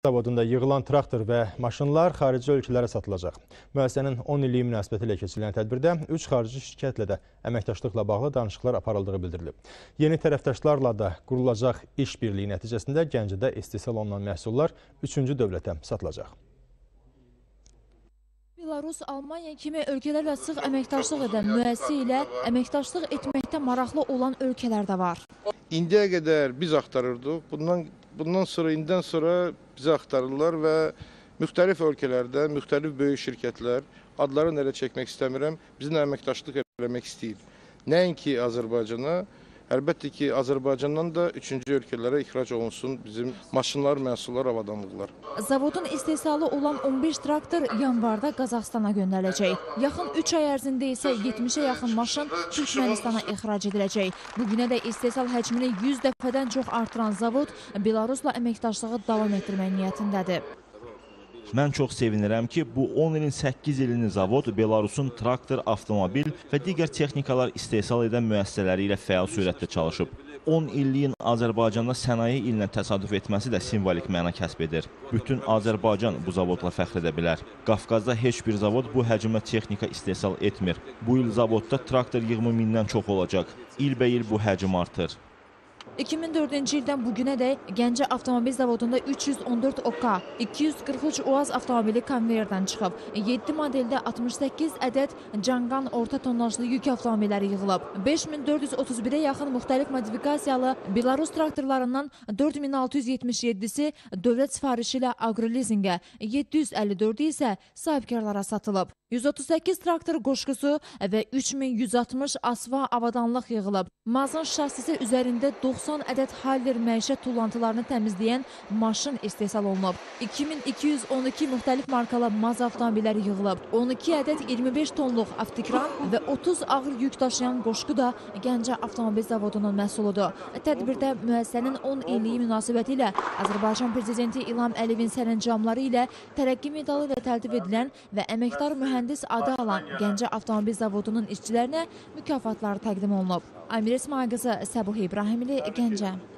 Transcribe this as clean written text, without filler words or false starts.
Zavodunda yığılan traktor və maşınlar xarici ölkələrə satılacaq. Müəssisənin 10 illiyi münasibəti ilə keçirilən tədbirdə 3 xarici şirkətlə də əməkdaşlıqla bağlı danışıqlar aparıldığı bildirilib. Yeni tərəfdaşlarla da qurulacaq iş birliyi nəticəsində Gəncədə istehsal olunan məhsullar 3-cü dövlətə satılacaq. Belarus, Almaniya kimi ölkələrlə sıx əməkdaşlıq edən müəssisə ilə əməkdaşlıq etməkdə maraqlı olan ölkələr də var. İndiyə qədər biz axtarırdıq. İndən sonra bizi axtarırlar və müxtəlif ölkələrdə, müxtəlif böyük şirkətlər, adlarını elə çəkmək istəmirəm, bizimlə əməkdaşlıq etmək istəyir. Nəinki Azərbaycana, əlbəttə ki, Azərbaycandan da 3-cü ölkələrə ixrac olunsun bizim maşınlar, məhsullar, avadanlıqlar. Zavodun istehsalı olan 15 traktor yanvarda Qazaxstana göndəriləcək. Yaxın 3 ay ərzində isə 70-ə yaxın maşın Türkmənistana ixrac ediləcək. Bugünə də istehsal həcmini 100 dəfədən çox artıran zavod Belarusla əməkdaşlığı davam etdirmək niyyətindədir. Mən çox sevinirəm ki, bu 10 ilin 8 ilini zavod Belarusun traktor, avtomobil və digər texnikalar istehsal edən müəssisələri ilə fəal sürətdə çalışıb. 10 illiyin Azərbaycanda sənaye ilinə təsadüf etməsi də simvolik məna kəsb edir. Bütün Azərbaycan bu zavodla fəxr edə bilər. Qafqazda heç bir zavod bu həcmlə texnika istehsal etmir. Bu il zavodda traktor yığımı 1000-dən çox olacaq. İlbəil bu həcm artır. 2004-cü ildən bugünədək Gəncə Avtomobil Zavodunda 314 OK, 243 UAZ avtomobili konveyerdən çıxıb. 7 modeldə 68 ədəd Canqan orta tonnajlı yük avtomobilləri yığılıb. 5431-ə yaxın müxtəlif modifikasiyalı Belarus traktorlarından 4677-si dövlət sifarişi ilə agrolizingə, 754-ü isə sahibkarlara satılıb. 138 traktor qoşqusu və 3160 asva avadanlıq yığılıb. Mazın şassisi üzərində 90 ədəd Haller məişət tullantılarını təmizləyən maşın istehsal olunub. 2212 müxtəlif markalı maz avtomobilləri yığılıb. 12 ədəd 25 tonluq avtikran və 30 ağır yük daşıyan qoşqu da Gəncə Avtomobil Zavodunun məhsuludur. Tədbirdə müəssisənin 10 illiyi münasibəti ilə Azərbaycan Prezidenti İlham Əliyevin sərəncamları ilə tərəqqi medalı ilə təltif edilən və əməkdar mühəndis adı alan Gəncə Avtomobil Zavodunun işçilərinə mükafatlar təqdim olunub. Amir İsmail qızı, Səbuh İbrahimli, Gəncə.